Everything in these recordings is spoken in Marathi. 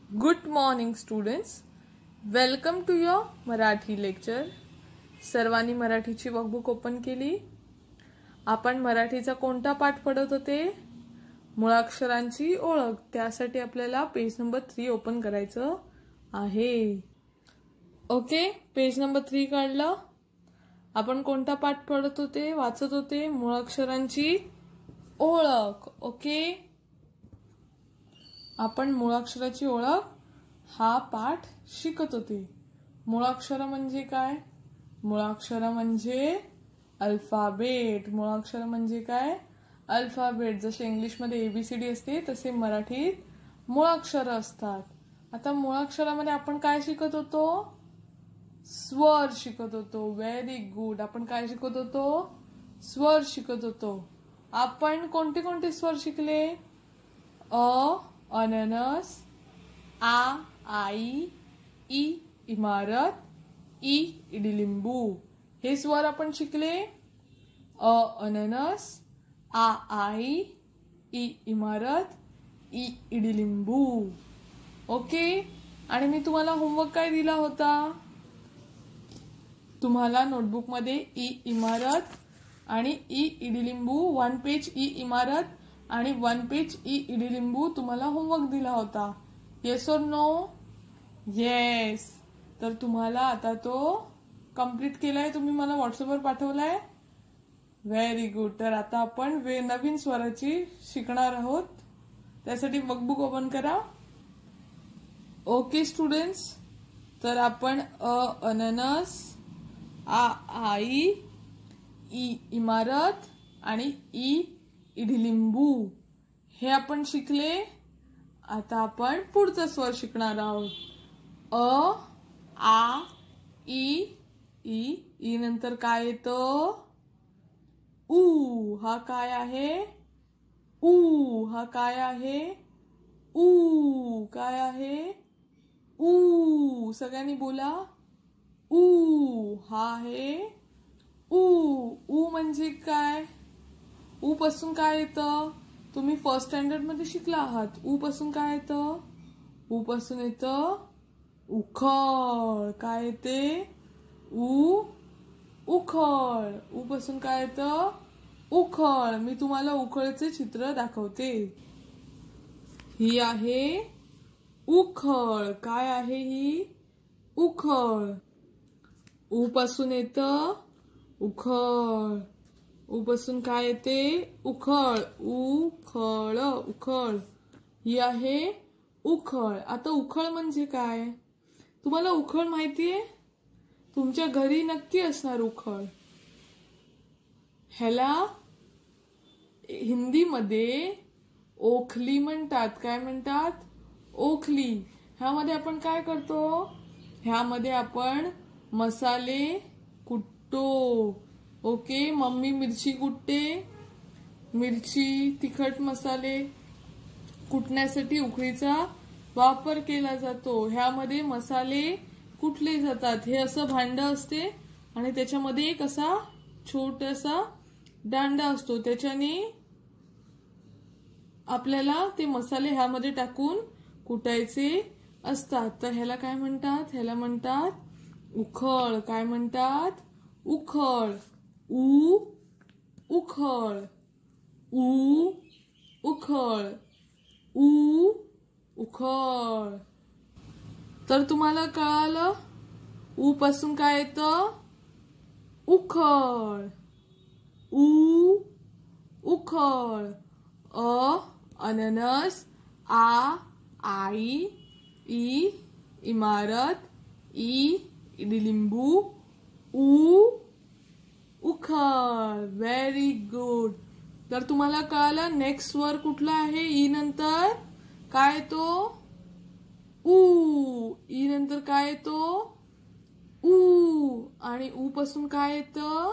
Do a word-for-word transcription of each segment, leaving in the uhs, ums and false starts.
Good morning students. Welcome to your Marathi lecture. सर्वांनी मराठीची वर्कबुक ओपन केली. आपण मराठीचा कोणता पाठ पढत होते? मुळाक्षरांची ओळख. त्यासाठी आपल्याला पेज नंबर तीन ओपन करायचं आहे. ओके, पेज नंबर तीन काढलं. आपण कोणता पाठ पढत होते, वाचत होते? मुळाक्षरांची ओळख. ओके, आपण मुळाक्षराची ओळख हा पाठ शिकत होते. मुळाक्षर म्हणजे काय? मुळाक्षर म्हणजे अल्फाबेट. मुळाक्षर म्हणजे काय? अल्फाबेट. जसे इंग्लिश मध्ये एबीसीडी असते तसे मराठीत मुळाक्षर असतात. आता मुळाक्षरामध्ये आपण काय शिकत होतो? स्वर शिकत होतो. Very good. आपण काय शिकत होतो? स्वर शिकत होतो. आपण कोणते कोणते स्वर शिकले? अ अननस, आ आई, ई इमारत, ई इडलिंबू. हे स्वर आपण शिकले. अ अननस, आ आई, ई इमारत, ई इडलिंबू. ओके, आणि मी तुम्हाला होमवर्क काय दिला होता? तुम्हाला नोटबुक मध्ये ई इमारत आणि ई इडलिंबू वन पेज ई इमारत आणि वन पेज ई इडलिंबू तुम्हाला होमवर्क दिला होता. येस और नो? येस. तर तुम्हाला आता तो कंप्लीट केलाय, तुम्ही मला व्हॉट्सअपवर पाठवलाय. Very good. तर आता आपण नवीन स्वराची शिकणार आहोत. त्यासाठी वर्कबुक ओपन करा. ओके स्टुडंट्स, तर आपण अ अननस, आ आई, ई इमारत आणि ई इडलिंबू हे आपण शिकले. आता आपण पुढचा स्वर शिकणार आहोत. अ आ ई ई ई नंतर काय येतं? ऊ. हा काय आहे? ऊ. हा काय आहे? ऊ. काय आहे? ऊ. सगळ्यांनी बोला. ऊ. हा आहे ऊ. ऊ म्हणजे काय? ऊ पासून काय येतं? तुम्ही फर्स्ट स्टँडर्ड मध्ये शिकला आहात. ऊ पासून काय येतं? ऊ पासून येतं उखळ. काय येते? ऊ उखळ. ऊ पासून काय येतं? उखळ. मी तुम्हाला उखळचे चित्र दाखवते. ही आहे उखळ. काय आहे ही? उखळ. ऊ पासून येतं उखळ. ऊ पासून काय येते? उखळ. उखळ. उखळ. ही आहे उखळ. आता उखळ म्हणजे काय? तुम्हाला उखळ माहितीये? तुमच्या घरी नक्की असणार उखळ. ह्याला हिंदीमध्ये ओखली म्हणतात. काय म्हणतात? ओखली. ह्यामध्ये आपण काय करतो? ह्यामध्ये आपण मसाले कुटतो. ओके, मम्मी मिरची कुटते. मिरची, तिखट मसाले कुटण्यासाठी उखळीचा वापर केला जातो. ह्यामध्ये मसाले कुटले जातात. हे असं भांड असते आणि त्याच्यामध्ये एक असा छोटासा दांडा असतो. त्याच्याने आपल्याला ते मसाले ह्यामध्ये टाकून कुटायचे असतात. तर ह्याला काय म्हणतात? ह्याला म्हणतात उखळ. काय म्हणतात? उखळ. ऊ उखळ. ऊ उखळ. ऊ उखळ. तर तुम्हाला कळालं? ऊ पासून काय येतं? उखळ. ऊ उखळ. अ अननस, आ आई, ई इमारत, ई इडलिंबू, ऊ उखळ. Very good. तर तुम्हाला कळालं नेक्स्ट स्वर कुठला आहे? ई नंतर काय येतो? ऊ. ई नंतर काय येतो? ऊ. आणि ऊ पासून काय येतं?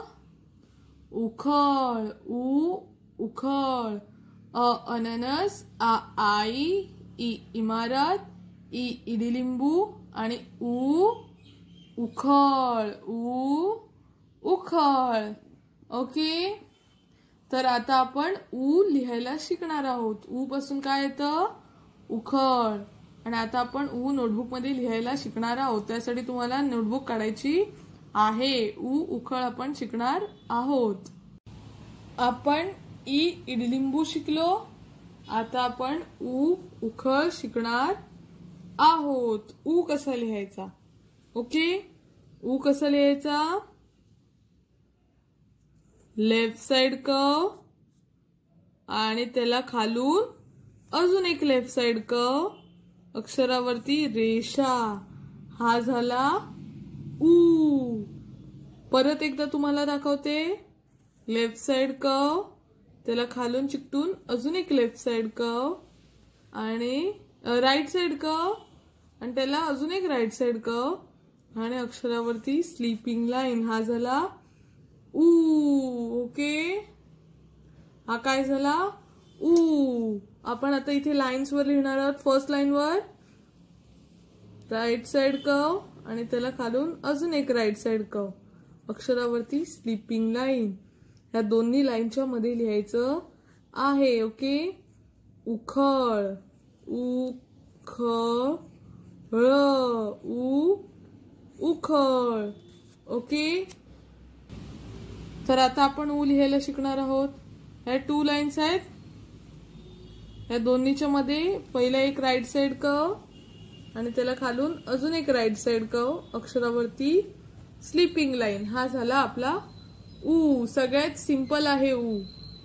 उखळ. ऊ उखळ. अ अननस, आ आई, ई इमारत, ई इडलिंबू आणि ऊ उखळ. ऊ उखळ. ओके, तर आता आपण ऊ लिहायला शिकणार आहोत. ऊ पासून काय येतं? उखळ. आणि आता आपण ऊ नोटबुक मध्ये लिहायला शिकणार आहोत. त्यासाठी तुम्हाला नोटबुक काढायची आहे. ऊ उखळ आपण शिकणार आहोत. आपण ई इडलिंबू शिकलो. आता आपण ऊ उखळ शिकणार आहोत. ऊ कसा लिहायचा? ओके, ऊ कसा लिहायचा? लेफ्ट साइड कर्व आणि त्याला खालून अजून एक लेफ्ट साइड कर्व, अक्षरावरती रेषा. हा झाला ऊ. परत एकदा तुम्हाला दाखवते. लेफ्ट साइड कर्व, त्याला खालून चिकटून अजून एक लेफ्ट साइड कर्व आणि राइट साइड कर्व आणि त्याला अजून एक राइट साइड कर्व आणि अक्षरावरती स्लीपिंग लाईन. हा झाला ऊ. ओके, हा काय झाला? ऊ. आपण आता इथे लाईन्स वर लिहिणार आहोत. फर्स्ट लाईन वर राइट साइड कर्व आणि त्याला खालून अजून एक राइट साइड कर्व, अक्षरावरती स्लीपिंग लाईन. या दोन्ही लाईनच्या मध्ये लिहायचं आहे. ओके, उखळ, उखळ, उ उखळ. ओके, तर आता आपण ऊ लिहायला शिकणार आहोत. ह्या टू लाईन्स आहेत. या दोन्हीच्या मध्ये पहिला एक राइट साइड कर्व आणि त्याला खालून अजून एक राइट साइड कर्व, अक्षरावरती स्लीपिंग लाईन. हा झाला आपला ऊ. सगळ्यात सिंपल आहे ऊ.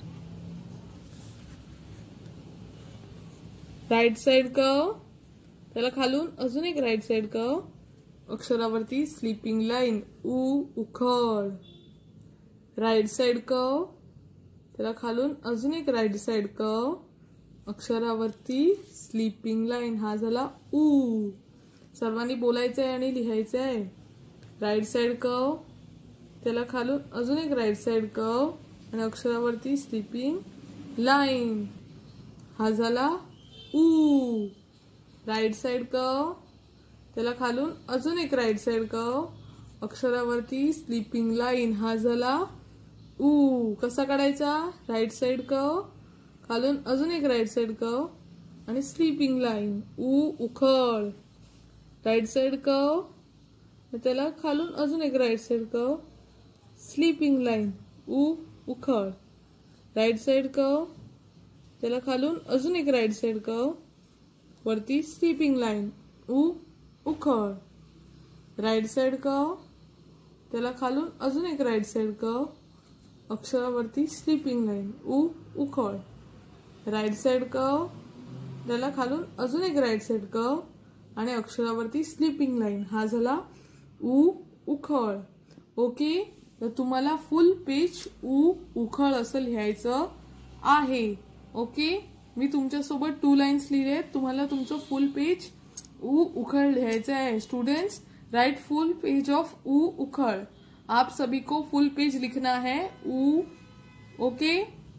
राइट साइड कर्व, त्याला खालून अजून एक राइट साइड कर्व, अक्षरावरती स्लीपिंग लाईन. ऊ उखळ. राइट साइड कर्व, त्याला खालून अजून एक राइट साइड कर्व, अक्षरावरती स्लीपिंग लाईन. हा झाला ऊ. सर्वांनी बोलायचं आहे आणि लिहायचं आहे. राइट साइड कर्व, त्याला खालून अजून एक राइट साइड कर्व आणि अक्षरावरती स्लीपिंग लाईन. हा झाला ऊ. राइट साइड कर्व, त्याला खालून अजून एक राइट साइड कर्व, अक्षरावरती स्लीपिंग लाईन. हा झाला ऊ. कसा काढायचा? राइट साइड कर्व, खालून अजून एक राइट साइड कर्व आणि स्लीपिंग लाईन. ऊ उखळ. राइट साइड कर्व, त्याला खालून अजून एक right side curve, sleeping line. ऊ उखळ. राइट साइड कर्व, त्याला खालून अजून एक राइट साइड कर्व, वरती स्लीपिंग लाईन. ऊ उखळ. राइट साइड कर्व, त्याला खालून अजून एक राइट साइड कर्व, अक्षरावरती स्लीपिंग लाईन. ऊ उखळ. राइट साइड कर्व, त्याला खालून अजून एक राइट साइड कर्व आणि अक्षरावरती स्लीपिंग लाईन. हा झाला ऊ उखळ. ओके, तर तुम्हाला फुल पेज ऊ उखळ असं लिहायचं आहे. ओके, मी तुमच्यासोबत टू लाइन्स लिहिले. तुम्हाला तुमचं फुल पेज ऊ उखळ लिहायचं है. Students, write full page of ऊ उखड़. आप सभी को फुल पेज लिखना है ऊ. ओके,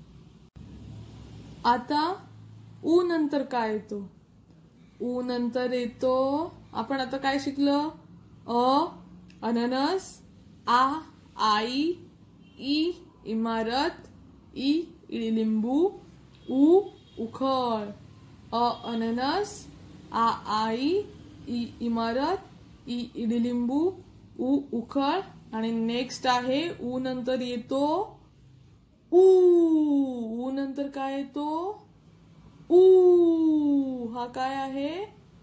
आता ऊ नंतर काय येतो? ऊ नंतर येतो, आपण आता काय शिकलं? अ अननस, आ आई, ई इमारत, ई इडलिंबू, ऊ उखळ. अ अननस, आ आई, ई इमारत, ई इडलिंबू, ऊ उखळ. आणि नेक्स्ट आहे ऊ नंतर येतो ऊ. ऊ नंतर काय येतो? ऊ. हा काय आहे?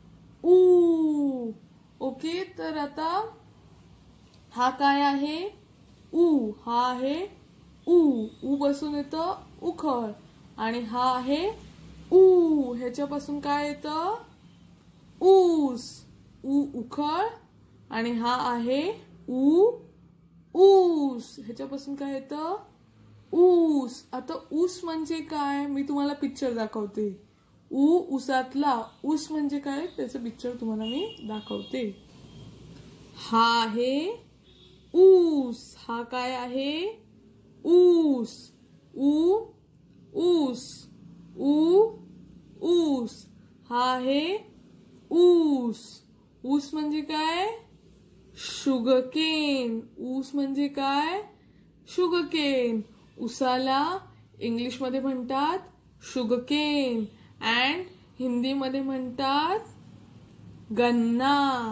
ऊ. ओके, तर आता हा काय आहे? ऊ. हा आहे ऊ. ऊ पासून येतं उखळ. आणि हा आहे ऊ. ह्याच्यापासून काय येतं? ऊस. ऊ उखळ. आणि हा आहे ऊ ऊस. ह्याच्यापासून काय येतं? ऊस. आता ऊस म्हणजे काय? मी तुम्हाला पिक्चर दाखवते. ऊ ऊसातला. ऊस म्हणजे काय त्याचं पिक्चर तुम्हाला मी दाखवते. हा आहे ऊस. हा काय आहे? ऊस. ऊ ऊस. ऊ ऊस. हा आहे ऊस. ऊस म्हणजे काय? शुगरकेन. ऊस म्हणजे काय? शुगरकेन. उसाला इंग्लिश मध्ये म्हणतात शुगरकेन अँड हिंदी मध्ये म्हणतात गन्ना।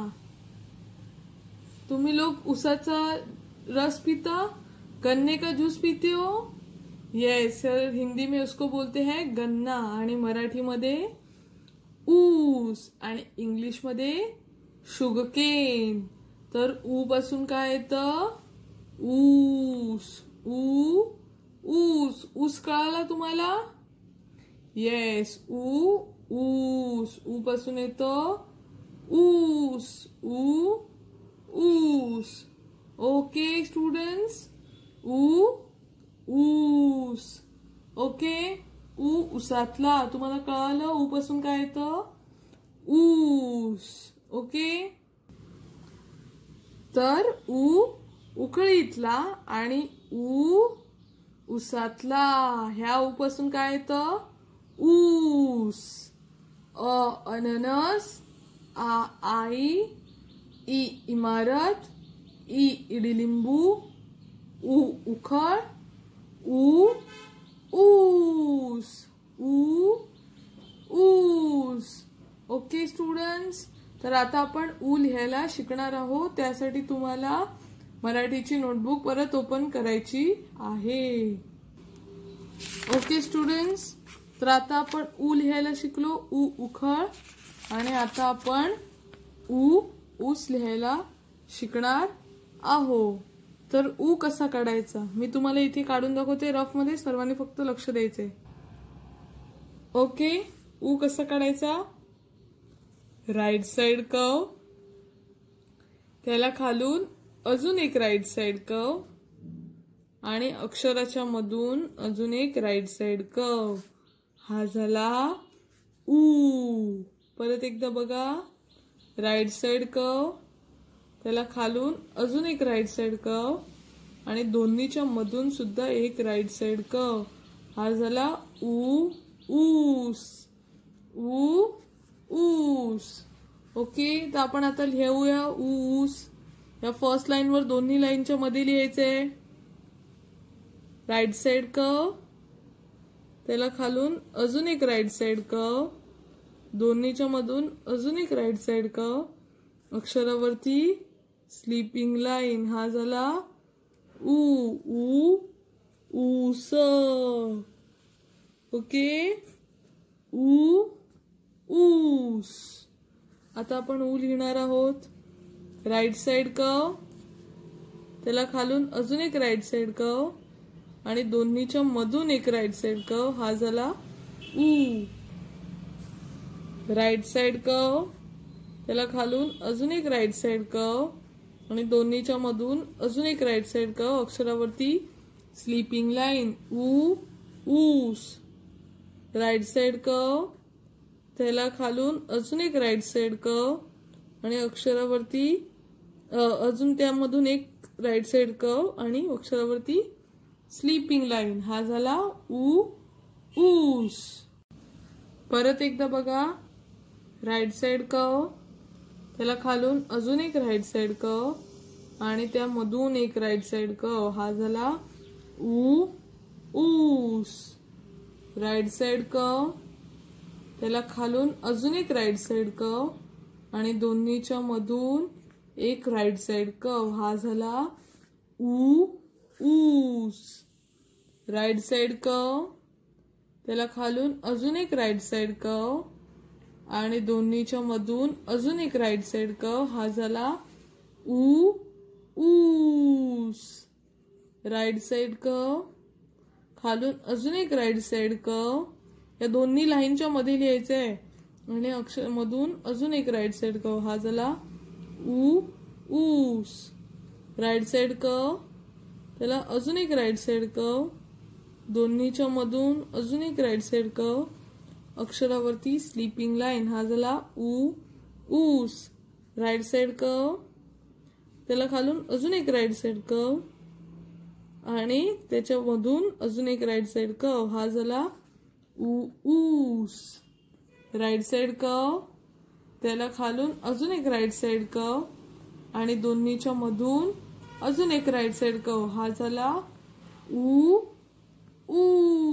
तुम्ही लोग उसाचा रस पीता, गन्ने का जूस पीते हो? यस सर, हिंदी में उसको बोलते हैं गन्ना आणि मराठी मध्ये ऊस आणि इंग्लिश मध्ये शुगरकेन। तर ऊ पासून काय येतं? ऊस। ऊ ऊस। ऊस कळाला तुम्हाला? येस, ऊ ऊस। ऊ पासून येतं ऊस। ऊ ऊस। ओके स्टुडंट्स, ऊ ऊस। ओके, ऊ उसातला। तुम्हाला कळालं ऊ पासून काय येतं? ऊस। ओके, तर ऊ उकळीतला आणि ऊ उसातला। ह्या ऊ पासून काय येतं? ऊस। अ अननस, आ आई, ई इमारत, ई इडलिंबू, ऊ उखळ, ऊ ऊस। ऊ ऊस। ओके स्टुडंट्स, तर आता आपण ऊ लिहायला शिकणार आहोत। त्यासाठी तुम्हाला मराठीची नोटबुक परत ओपन करायची आहे। ओके स्टुडंट्स, तर आता आपण ऊ लिहायला शिकलो, ऊ उखळ, आणि आता आपण ऊ ऊस लिहायला शिकणार आहोत। तर ऊ कसा काढायचा मी तुम्हाला इथे काढून दाखवते रफ मध्ये, सर्वांनी फक्त लक्ष द्यायचे। ओके, ऊ कसा काढायचा? राईट साइड कर्व, त्याला खालून अजून एक राईट साइड कर्व, आणि अक्षराच्या मधून अजून एक राईट साइड कर्व। हा झाला ऊ। परत एकदा बघा, राईट साइड कर्व, त्याला खालून अजून एक राईट साइड कर्व, आणि दोन्हीच्या मधून सुद्धा एक राईट साइड कर्व। हा झाला ऊ ऊस। ऊ ऊस। ओके, तर आपण आता लिहूया ऊ ऊस। या फर्स्ट लाईन वर दोन्ही लाईनच्या मध्ये लिहायचंय राईट साइड कर्व, त्याला खालून अजून एक राईट साइड कर्व, दोन्हीच्या मधून अजून एक राईट साइड कर्व, अक्षरावरती स्लीपिंग लाईन। हा झाला ऊ ऊ ऊस। ओके, ऊ ऊस। आता आपण ऊ लिहिणार आहोत, राईट साइड कर्व, त्याला खालून अजून एक राईट साइड कर्व, आणि दोन्हीच्या मधून एक राईट साइड कर्व। हा झाला ऊ। राईट साइड कर्व, त्याला खालून अजून एक राईट साइड कर्व, आणि दोन्हीच्या मधून अजून एक राईट साइड कर्व, अक्षरावरती स्लीपिंग लाईन। ऊ ऊस। राईट साइड कर्व, त्याला खालून अजून एक राईट साइड कर्व, आणि अक्षरावरती अजून त्यामधून एक राईट साइड कर्व, आणि अक्षरावरती स्लीपिंग लाईन। हा झाला ऊ ऊस। परत एकदा बघा, राईट साइड कर्व, त्याला खालून अजून एक राईट साइड कर्व, आणि त्यामधून एक राईट साइड कर्व। हा झाला ऊ ऊस। राईट साइड कर्व, त्याला खालून अजून एक राईट साइड कर्व, आणि दोन्हीच्या मधून एक राईट साइड कर्व। हा झाला ऊ ऊस। राईट साइड कर्व, त्याला खालून अजून एक राईट साइड कर्व, आणि दोन्हीच्या मधून अजून एक राईट साइड कर्व। हा झाला ऊ ऊस। राईट साइड कर्व, खालून अजून एक राईट साइड कर्व, या दोन्ही लाईनच्या मध्ये लिहायचंय, आणि अक्षर मधून अजून एक राईट साइड कर्व। हा झाला ऊ ऊस। राईट साइड कर्व, त्याला अजून एक राईट साइड कर्व, दोन्हीच्या मधून अजून एक राईट साइड कर्व, अक्षरावरती स्लीपिंग लाईन। हा झाला ऊ ऊस। राईट साइड कर्व, त्याला खालून अजून एक राईट साइड कर्व, आणि त्याच्या मधून अजून एक राईट साइड कर्व। हा झाला ऊ ऊस। राईट साइड कर्व, त्याला खालून अजून एक राईट साइड कर्व, आणि दोन्हीच्या मधून अजून एक राईट साइड कर्व। हा झाला ऊ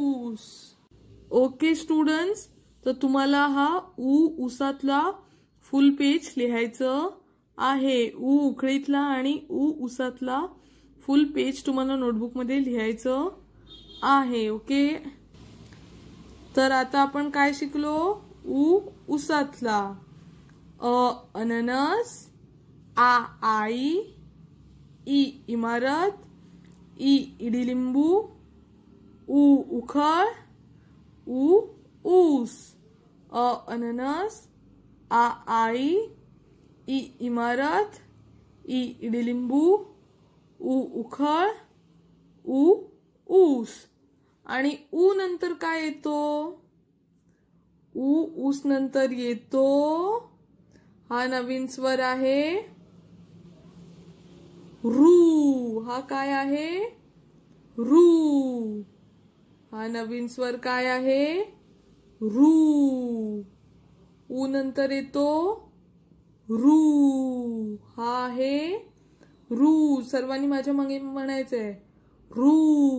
ऊस। ओके स्टुडंट्स, तर तुम्हाला हा ऊ उसातला फुल पेज लिहायचं आहे. उ उखळीतला आणि उ उसातला फुल पेज तुम्हाला नोटबुक मध्ये लिहायचं आहे. ओके, तर आता आपण काय शिकलो? उ उसातला, अ अननस, आ आई, ई इमारत, ई इडिलिंबू, उ उखळ, उ ऊस. अ अननस, आ आई, ई इमारत, ई इडिलिंबू, उ उखळ, उ ऊस. आणि उ नंतर काय येतो? उ ऊस नंतर येतो हा नवीन स्वर आहे रू. हा काय आहे? रू. हा नवीन स्वर काय आहे? रू. उ नंतर येतो रू. हा आहे रू. सर्वांनी माझ्या मागे म्हणायचंय रू.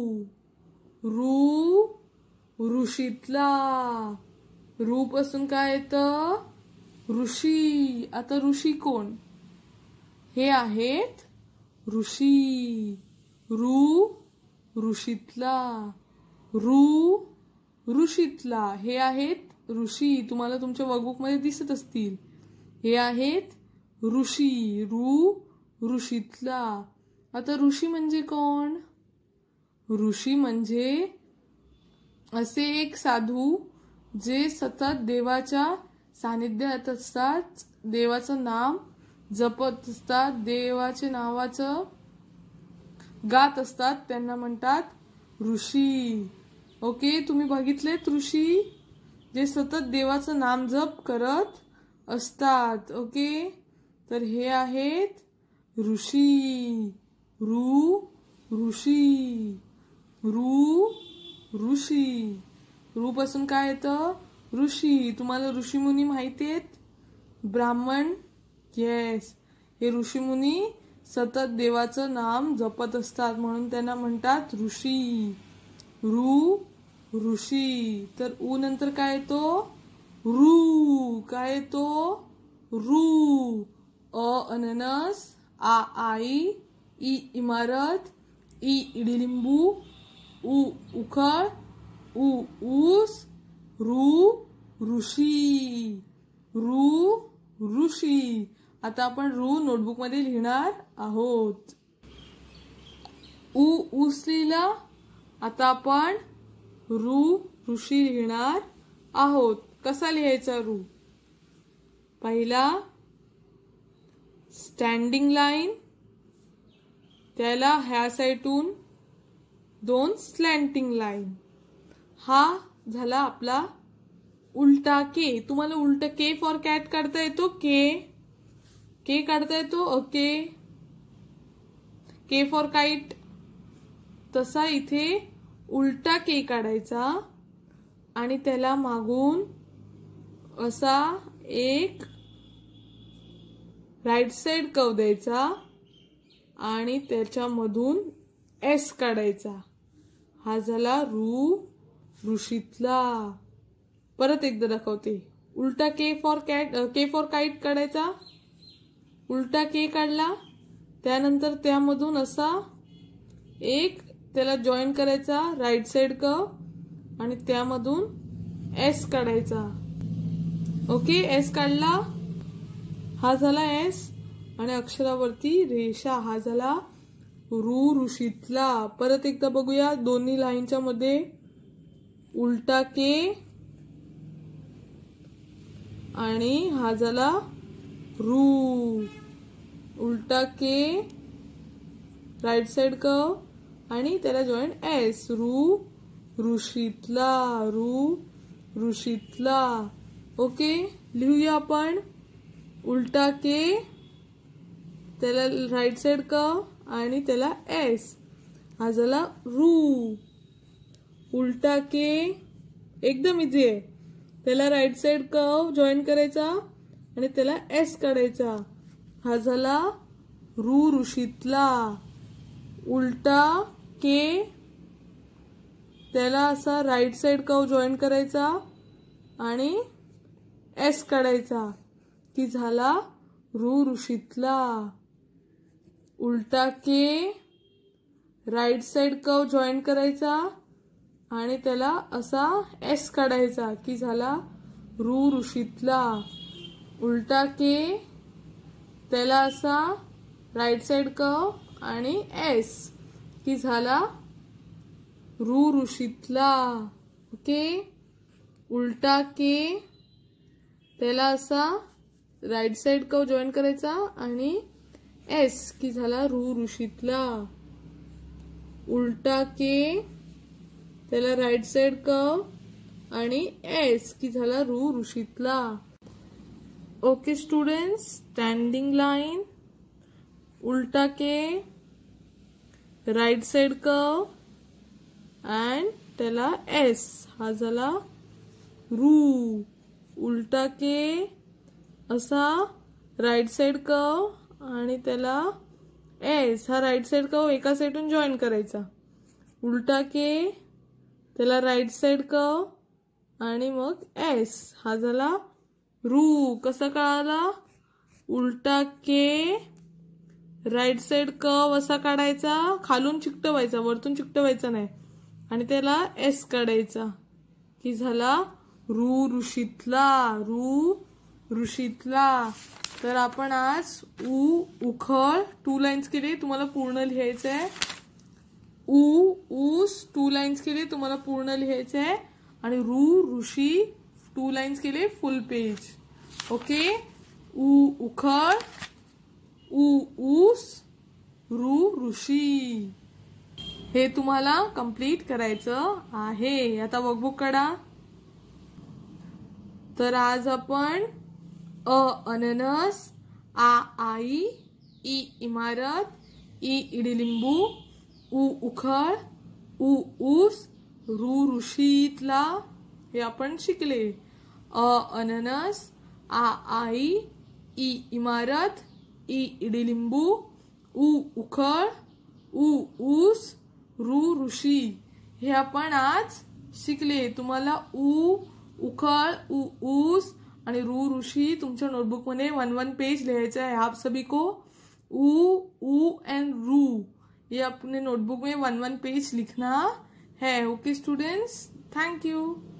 रू ऋषीतला. रू पासून काय येतं? ऋषी. आता ऋषी कोण? हे आहेत ऋषी. रू ऋषीतला. रू ऋषीतला. हे आहेत ऋषी. तुम्हाला तुमच्या वर्कबुक मध्ये दिसत असतील. हे आहेत ऋषी. रू ऋषीतला. आता ऋषी म्हणजे कोण? ऋषी म्हणजे असे एक साधू जे सतत देवाच्या सानिध्यात असतात, देवाचं नाम जपत असतात, देवाच्या नावाचं गात असतात, त्यांना म्हणतात ऋषी. ओके, तुम्ही बघितलेत ऋषी जे सतत देवाचं नाम जप करत असतात. ओके, तर हे आहेत ऋषी. रू ऋषी. रू ऋषी. रू पासून काय येतं? ऋषी. तुम्हाला ऋषीमुनी माहिती आहेत? ब्राह्मण. येस, हे ऋषीमुनी सतत देवाचं नाम जपत असतात म्हणून त्यांना म्हणतात ऋषी. रू ऋषी. तर उ नंतर काय येतो? रू. काय येतो? रू. अ अननस, आ आई, ई इमारत, ई इडिलिंबू, उ उखळ, उ ऊस, रू ऋषी. रू ऋषी. आता आपण रू नोटबुक मध्ये लिहिणार आहोत. उ ऊस लिहिला. आता आपण रू ऋषी लिहिणार आहोत. कसा लिहायचा रू? पहिला स्टँडिंग लाईन, त्याला ह्या साइडून दोन स्लॅन्टिंग लाईन. हा झाला आपला उलटा के. तुम्हाला उलटा के फॉर कॅट काढता येतो? के के काढता येतो? ओके. K for kite. तसा इथे उलटा के काढायचा आणि त्याला मागून असा एक राईट साइड कर्व द्यायचा आणि त्याच्यामधून एस काढायचा. हा झाला रू ऋषीतला. परत एकदा दाखवते. उलटा K for cat, K for kite काढायचा. उलटा के काढला, त्यानंतर त्यामधून असा एक त्याला जॉईन करायचा राईट साइड कर्व आणि त्यामधून एस काढायचा. ओके, एस काढला. हा झाला एस आणि अक्षरावरती रेषा. हा झाला रू ऋषीतला. परत एकदा बघूया दोन्ही लाईनच्या मध्ये. उलटा के आणि हा झाला रू. उलटा के, राईट साइड कर्व आणि त्याला जॉईन एस. रू ऋषीतला. रू ऋषीतला. ओके, लिहूया आपण. उलटा के, त्याला राईट साइड कर्व आणि त्याला एस. हा झाला रू. उलटा के एकदम इझी आहे. त्याला राईट साइड कर्व जॉईन करायचा आणि त्याला एस काढायचा. हा झाला रू ऋषीतला. उलटा के, त्याला असा राईट साइड कर्व जॉईन करायचा आणि एस काढायचा. की झाला रू ऋषीतला. उलटा K right side curve join करायचा आणि त्याला असा एस काढायचा की झाला रू ऋषीतला. उलटा के त्याला असा राईट साइड कर्व आणि एस की झाला रू ऋषीतला. ओके. उलटा के त्याला असा राईट साइड कर्व जॉईन करायचा आणि एस की झाला रू ऋषीतला. उलटा के त्याला राईट साइड कर्व आणि एस की झाला रू ऋषीतला. ओके स्टुडंट्स, स्टँडिंग लाईन, उलटा K right side curve and त्याला एस हा झाला रू. उलटा के असा राईट साइड कर्व आणि त्याला एस हा राईट साइड कर्व एका साइडून जॉईन करायचा. उलटा के त्याला राईट साइड कर्व आणि मग एस हा झाला रू. कसं कळाला? उलटा के राईट साइड कर्व असा काढायचा, खालून चिकटवायचा, वरतून चिकटवायचा नाही, आणि त्याला एस काढायचा की झाला रू ऋषीतला. रू ऋषीतला. तर आपण आज उ उखळ टू लाईन्स केले, तुम्हाला पूर्ण लिहायचं आहे. उ ऊस टू लाईन्स केले, तुम्हाला पूर्ण लिहायचं आहे. आणि रू ऋषी टू लाईन्स केले, फुल पेज. ओके. उ उखळ, उ ऊस, रू ऋषी. हे तुम्हाला कंप्लीट करायचं आहे. आता वर्कबुक काढा. तर आज आपण अ अननस, आ आई, ई इमारत, ई इडिलिंबू, उ उखळ, उ ऊस, रू ऋषीतला हे आपण शिकले. अ अननस, आ आई, ई इमारत, ई इडिलिंबू, उ उखळ, उ ऊस, रू ऋषी हे आपण आज शिकले. तुम्हाला उ उखळ, उ ऊस आणि रू ऋषी तुमच्या नोटबुक में वन वन पेज लिहायचा है. आप सभी को उ उ एंड रू ये अपने नोटबुक में वन वन पेज लिखना है. Okay students, thank you.